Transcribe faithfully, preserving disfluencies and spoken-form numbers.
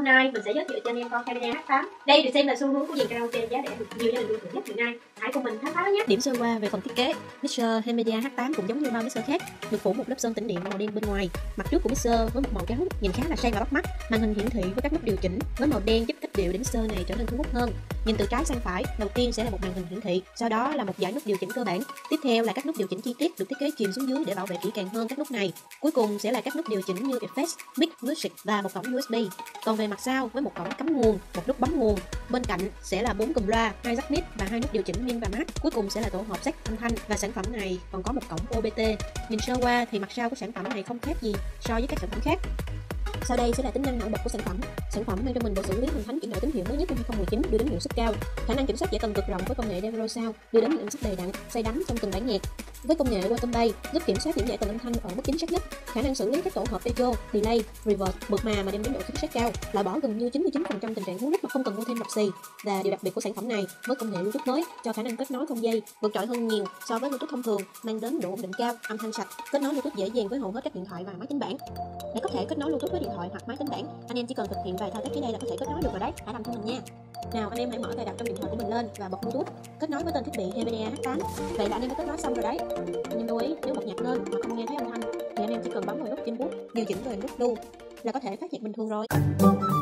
nay mình sẽ giới thiệu cho anh em con Camera hát tám. Đây được xem là xu hướng của dàn karaoke giá rẻ được nhiều gia đình ưa chuộng nhất hiện nay. Hãy cùng mình khám phá nhé. Điểm sơ qua về phần thiết kế, mixer Camera hát tám cũng giống như bao mixer khác, được phủ một lớp sơn tĩnh điện màu đen bên ngoài. Mặt trước của mixer với một màu trắng nhìn khá là sang và bắt mắt. Màn hình hiển thị với các nút điều chỉnh với màu đen giúp cách điệu để mixer này trở nên thu hút hơn. Nhìn từ trái sang phải, đầu tiên sẽ là một màn hình hiển thị, sau đó là một dãy nút điều chỉnh cơ bản. Tiếp theo là các nút điều chỉnh chi tiết được thiết kế chìm xuống dưới để bảo vệ kỹ càng hơn các nút này. Cuối cùng sẽ là các nút điều chỉnh như Effects, Mic, Music và một cổng u ét bê. Còn về mặt sau với một cổng cắm nguồn, một nút bấm nguồn, bên cạnh sẽ là bốn cụm loa, hai jack mic và hai nút điều chỉnh min và max. Cuối cùng sẽ là tổ hợp jack âm thanh và sản phẩm này còn có một cổng ô bê tê. Nhìn sơ qua thì mặt sau của sản phẩm này không khác gì so với các sản phẩm khác. Sau đây sẽ là tính năng nổi bật của sản phẩm. Sản phẩm mang trong mình bộ xử lý hình thánh chuyển đổi tín hiệu mới nhất năm hai không một chín đưa đến hiệu suất cao, khả năng kiểm soát giải tần cực rộng với công nghệ Devro Sound đưa đến hiệu suất đầy đặn, say đắm trong từng bản nhạc. Với công nghệ Quantum Bass giúp kiểm soát những giải tần âm thanh ở mức chính xác nhất, khả năng xử lý các tổ hợp echo, delay, reverb, mượt mà mà đem đến độ chính xác cao, loại bỏ gần như chín mươi chín phần trăm tình trạng hú hút mà không cần mua thêm đập xì. Và điều đặc biệt của sản phẩm này với công nghệ Bluetooth mới cho khả năng kết nối không dây vượt trội hơn nhiều so với Bluetooth thông thường, mang đến độ ổn định cao, âm thanh sạch, kết nối Bluetooth dễ dàng với hầu hết các điện thoại và máy tính bảng. Để có thể kết nối Bluetooth với điện thoại hoặc máy tính bảng, anh em chỉ cần thực hiện vài thao tác dưới đây là có thể kết nối được rồi đấy. Hãy làm theo mình nha. Nào, anh em hãy mở cài đặt trong điện thoại của mình lên và bật Bluetooth, kết nối với tên thiết bị Camera hát tám. Vậy là anh em đã kết nối xong rồi đấy. Anh em lưu ý nếu bật nhạc lên mà không nghe thấy âm thanh thì anh em chỉ cần bấm vào nút trên bút điều chỉnh về nút đu là có thể phát nhạc bình thường rồi.